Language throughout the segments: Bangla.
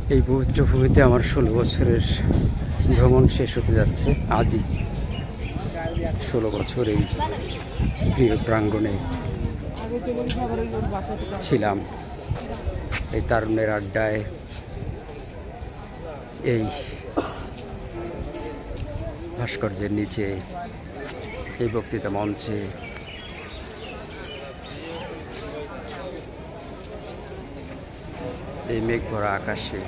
এই পবিত্র ভূমিতে আমার 16 বছরের ভ্রমণ শেষ হতে যাচ্ছে আজই। 16 বছর এই প্রিয় প্রাঙ্গণে ছিলাম, এই তারুণ্যের আড্ডায়, এই ভাস্কর্যের নিচে, এই বক্তৃতা মঞ্চে। এই মেঘ ভরা আকাশে।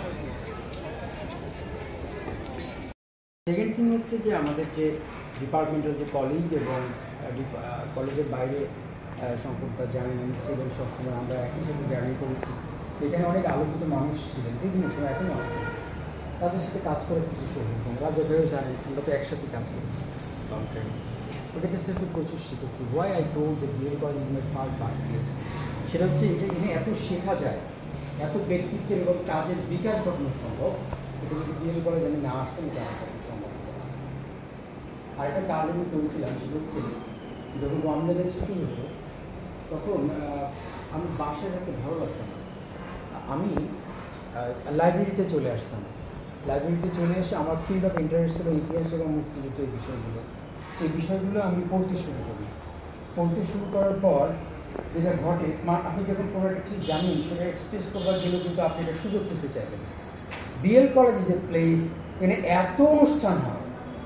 সেকেন্ড থিং হচ্ছে যে আমাদের যে ডিপার্টমেন্টাল যে কলিগ এবং কলেজের বাইরে সম্পর্কটা জার্নি ছিলেন, সবসময় আমরা একই সাথে জার্নি করেছি। এখানে অনেক আলোকিত মানুষ ছিলেন, বিভিন্ন সময় এখনও আছে, তাদের সাথে কাজ করে খুবই সৌভাগ্য। রাজা ভাইও জানেন, আমরা তো একসাথে কাজ করেছি লং টাইম। ওটাকে সাথে প্রচুর শিখেছি। Why I told the BL college is my third birth place, সেটা হচ্ছে এটা এখানে এত শেখা যায়, এত ব্যক্তিত্বের এবং কাজের বিকাশ ঘটানো সম্ভব। এটা যদি বিএল কলেজ আমি না আসতাম, এটা আমার সম্ভব হতো না। আর একটা কাজ আমি করেছিলাম, সেটা হচ্ছে যখন রমজানের ছুটি হতো তখন আমি বাসায় থাকতে ভালো লাগতো না, আমি লাইব্রেরিতে চলে আসতাম। লাইব্রেরিতে চলে এসে আমার ফিল্ড অফ ইন্টারেস্ট ছিল ইতিহাস এবং মুক্তিযুদ্ধ, এই বিষয়গুলো আমি পড়তে শুরু করি। পড়তে শুরু করার পর যেটা ঘটে, আপনি যখন কোনো একটা ঠিক জানেন, সেটা এক্সপ্রেস করবার জন্য কিন্তু আপনি একটা সুযোগ পেতে চাইবেন। BL college is a place, এখানে এত অনুষ্ঠান হয়,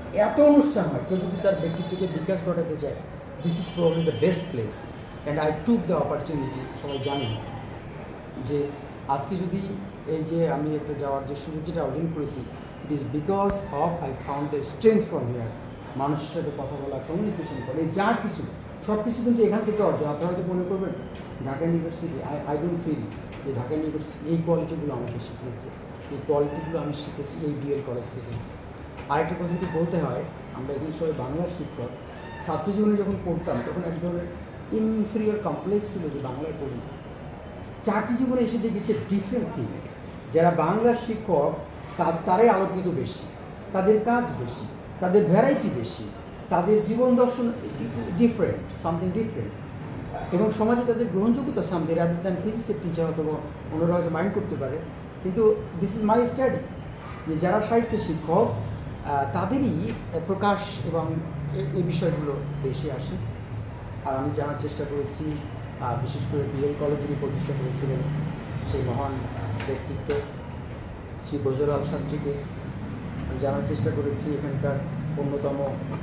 কেউ যদি তার ব্যক্তিত্বকে বিকাশ ঘটাতে চায়, this is probably the best place. And I took the opportunity. সবাই জানেন যে আজকে যদি এই যে আমি একটা যাওয়ার যে সুযোগ যেটা অর্জন করেছি, it is because of I found the strength from here. মানুষের সাথে কথা বলা, কমিউনিকেশন করে, যা কিছু সব কিছু কিন্তু এখান থেকে অর্জন। আপনারা হয়তো মনে করবেন Dhaka university, I don't feel যে ঢাকা ইউনিভার্সিটি এই কোয়ালিটিগুলো আমাকে শিখিয়েছে। এই কোয়ালিটিগুলো আমি শিখেছি এই বিএল কলেজ থেকে। আরেকটা কথা যদি বলতে হয়, আমরা এখানে সবাই বাংলার শিক্ষক। ছাত্র জীবনে যখন পড়তাম তখন এক ধরনের ইনফেরিয়র কমপ্লেক্স ছিল যে বাংলায় পড়ি। চাকরি জীবনে এসে দেখেছে ডিফারেন্ট থিং। যারা বাংলার শিক্ষক তারাই আলোকিত বেশি, তাদের কাজ বেশি, তাদের ভ্যারাইটি বেশি, তাদের জীবন দর্শন ডিফারেন্ট, সামথিং ডিফারেন্ট, এবং সমাজে তাদের গ্রহণযোগ্যতা সামথিং রাদার দ্যান ফিজিক্সের টিচার অথবা অন্যরা হয়তো মাইন্ড করতে পারে। কিন্তু দিস ইজ মাই স্টাডি যে যারা সাহিত্যের শিক্ষক তাদেরই প্রকাশ এবং এই বিষয়গুলো বেশি আসে। আর আমি জানার চেষ্টা করেছি বিশেষ করে বিএল কলেজ যিনি প্রতিষ্ঠা করেছিলেন সেই মহান ব্যক্তিত্ব শ্রী ব্রজলাল শাস্ত্রীকে। আমি জানার চেষ্টা করেছি এখানকার অন্যতম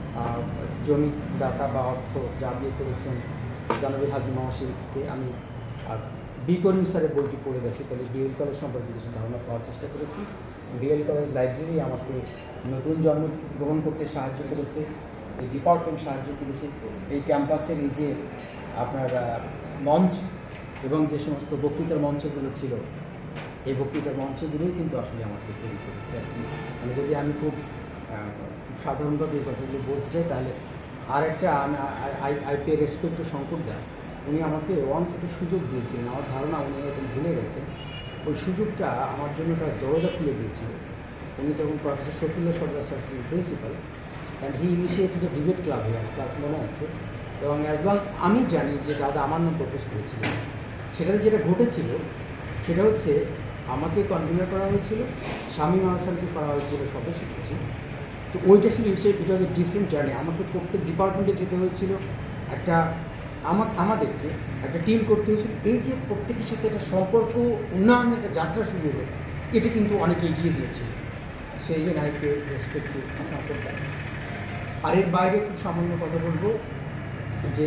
জমিদাতা বা অর্থ যা দিয়ে করেছেন জনাবি হাজি মহাশিরকে। আমি বি করিম স্যারের বইটি পড়ে বেসিক্যালি বিএল কলেজ সম্পর্কে কিছু ধারণা পাওয়ার চেষ্টা করেছি। বিএল কলেজ লাইব্রেরি আমাকে নতুন জন্ম গ্রহণ করতে সাহায্য করেছে, এই ডিপার্টমেন্ট সাহায্য করেছে, এই ক্যাম্পাসের এই যে আপনার মঞ্চ এবং যে সমস্ত বক্তৃতার মঞ্চগুলো ছিল, এই বক্তৃতার মঞ্চগুলোই কিন্তু আসলে আমাকে তৈরি করেছে আর কি। মানে যদি আমি খুব সাধারণভাবে এই কথাগুলো বলতে চাই, তাহলে আর একটা I pay respect to Shankar da. উনি আমাকে ওয়ান্স একটা সুযোগ দিয়েছিলেন, আমার ধারণা উনি হয়তো ভুলে গেছেন। ওই সুযোগটা আমার জন্য একটা দরজা খুলে দিয়েছিল। উনি তখন প্রফেসর শফিউল্লাহ সর্দার স্যার ছিলেন principal, and he initiated a debate club here, sir মনে আছে। এবং একদম আমি জানি যে দাদা আমার নাম প্রপোজ করেছিলেন। সেটাতে যেটা ঘটেছিল সেটা হচ্ছে আমাকে কনভিনার করা হয়েছিল, শামীম আহসানকে করা হয়েছিল সদস্য সচিব। তো ওইটা ছিল ইট ওয়াজ এ ডিফারেন্ট জার্নি। আমাকে প্রত্যেক ডিপার্টমেন্টে যেতে হয়েছিল, একটা আমাদেরকে একটা টিম করতে হয়েছিল। এই যে প্রত্যেকের সাথে একটা সম্পর্ক উন্নয়নের একটা যাত্রা শুরু হলো, এটা কিন্তু অনেকে এগিয়ে দিয়েছিল। সেই জন্য আই পে রেসপেক্ট টু সম্পর্ক। আর এর বাইরে খুব সামান্য কথা বলবো যে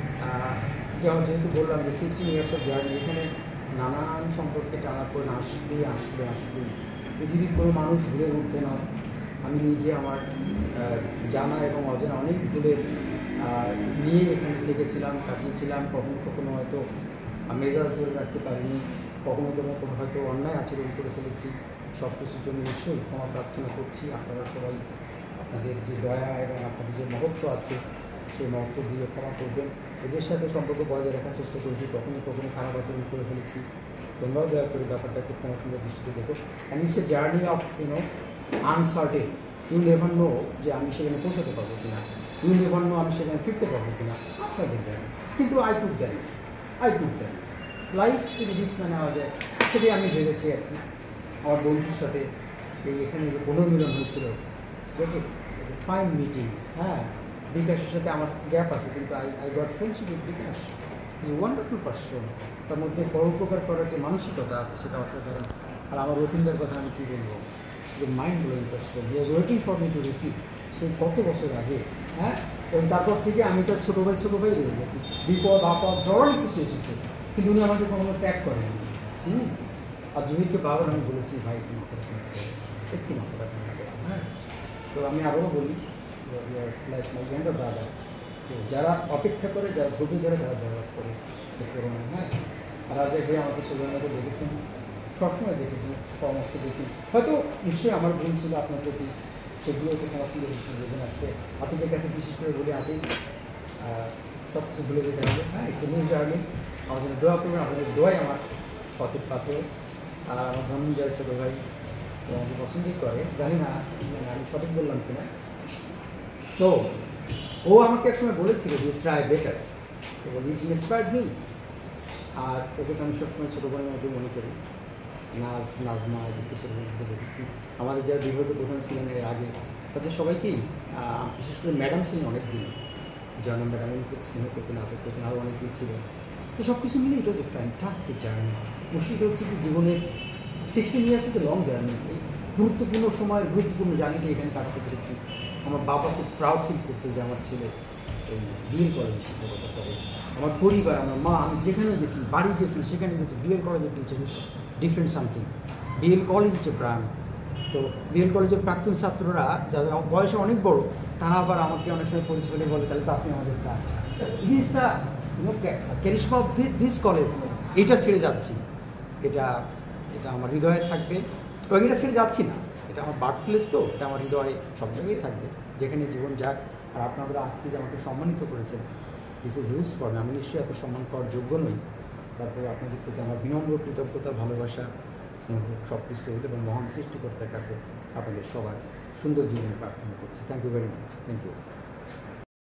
যেহেতু বললাম যে 16 ইয়ার্স অফ জার্নি, এখানে নানান সম্পর্কে টানার পর আসবে। পৃথিবীর কোনো মানুষ ঘুরে উঠতে নয়। আমি নিজে আমার জানা এবং অজানা অনেক ভুলে নিয়ে এখানে থেকেছিলাম, কাটিয়েছিলাম। কখনো হয়তো মেজাজ ধরে রাখতে পারিনি, কখনো হয়তো অন্যায় আচরণ করে ফেলেছি। সব কিছুর জন্য নিশ্চয়ই ক্ষমা প্রার্থনা করছি। আপনারা সবাই আপনাদের যে দয়া এবং আপনাদের যে মহত্ব আছে সেই মহত্ব দিয়ে ক্ষমা করবেন। এদের সাথে সম্পর্ক বজায় রাখার চেষ্টা করেছি, কখনো খারাপ আচরণ করে ফেলেছি। তোমরাও দয়া করে ব্যাপারটা একটু ক্ষমাসুন্দর দৃষ্টিতে দেখো। And it's a journey of uncertain. You never know যে আমি সেখানে পৌঁছাতে পারবো কিনা, ইউ নেভার নো আমি সেখানে ফিরতে পারবো কিনা। আনসার্টেন জার্নি, কিন্তু I took the risk. Life যদি রিস্ক না নেওয়া যায় সেটাই আমি ভেবেছি আর কি। আমার বন্ধুর সাথে এখানে যে পুনর্মিলন হয়েছিল, ফাইন মিটিং। হ্যাঁ, বিকাশের সাথে আমার গ্যাপ আছে, কিন্তু I got friendship with Bikash. Is wonderful person. তার মধ্যে পরোপকার করার যে মানসিকতা আছে সেটা অসাধারণ। আর আমার রথিন্দার কথা আমি কী বলবো, যে mind blowing person. He was waiting for me to receive, সেই কত বছর আগে। হ্যাঁ, এবং তারপর থেকে আমি তার ছোটো ভাই রয়ে গেছি। বিপদ আপদ ঝড় অনেক কিছু এসেছে, কিন্তু উনি আমাকে কখনো ত্যাগ করেন। আর জুহিকে বারবার আমি বলেছি, ভাই তুমি একটু মাত্রা হ্যাঁ। তো আমি আবারও বলি, লাইক মাই ইয়াঙ্গার ব্রাদার, তো যারা অপেক্ষা করে, যারা ধৈর্য ধরে, যারা জবাব করে, হ্যাঁ। আর আজ ভাই আমাকে সুবর্ণকে দেখেছেন, সবসময় দেখেছেন, পরামর্শ দিয়েছেন। হয়তো নিশ্চয়ই আমার ভুল ছিল আপনার প্রতি, সেগুলো একটু আমার সঙ্গে বেশি দেবেন। আজকে আতিকের কাছে বিশেষ করে বলি, আতিক সব কিছু ভুলে যেতে হবে। হ্যাঁ, ইটস এ নিউ জার্নি। আমার জন্য দোয়া করবেন, আপনাদের দোয়াই আমার পথের পাথে। আর আমার ধনঞ্জয় ছোটো ভাই আমাকে পছন্দই করে, জানি না আমি সঠিক বললাম কিনা। তো ও আমাকে একসময় বলেছিল যে try better, it inspired me. আর ওকে তো আমি সবসময় ছোটো বোনের মধ্যে মনে করি। নাজমা কিশোর মধ্যে দেখেছি, আমাদের যারা বিভাগীয় প্রধান ছিলেন এর আগে, তাদের সবাইকেই, বিশেষ করে ম্যাডাম ছিলেন অনেক দিন, জয়না ম্যাডাম খুব স্নেহ করতেন, আদর করতেন, আরও অনেকেই ছিলেন। তো সব কিছু মিলে এটা হচ্ছে ফ্যান্টাস্টিক জার্নি। মুশকিল হচ্ছে কি, জীবনের 16 years is a long journey. এই গুরুত্বপূর্ণ সময়ের গুরুত্বপূর্ণ জার্নিটা এখানে কাটাতে পেরেছি। আমার বাবা খুব প্রাউড ফিল করতো যে আমার ছেলে এই বিএল কলেজে শিক্ষকতা করে। আমার পরিবার, আমার মা, আমি যেখানে গেছি, বাড়ি গেছি, সেখানে গেছি, বিএল কলেজের teacher different something. BL college হচ্ছে প্রাণ। তো বিএল কলেজের প্রাক্তন ছাত্ররা যাদের বয়সে অনেক বড়, তারা আবার আমাকে অনেক সময় পরিচয় বলে, তাহলে তো আপনি আমাদের sir. It is the charisma of this college. এটা ছেড়ে যাচ্ছি, এটা আমার হৃদয়ে থাকবে। এবং এটা ছেড়ে যাচ্ছি না, এটা আমার বার্থ প্লেস, তো এটা আমার হৃদয়ে সব জায়গায় থাকবে, যেখানে জীবন যাক। আর আপনারা আজকে যে আমাকে সম্মানিত করেছেন, this is huge for me. আমি নিশ্চয়ই এত সম্মান পাওয়ার যোগ্য নই, তারপরে আপনাদের প্রতি আমার বিনম্র কৃতজ্ঞতা, ভালোবাসা, স্নেহ সব কিছু রইল। এবং মহান সৃষ্টিকর্তার কাছে আপনাদের সবার সুন্দর জীবন প্রার্থনা করছি। Thank you very much. Thank you.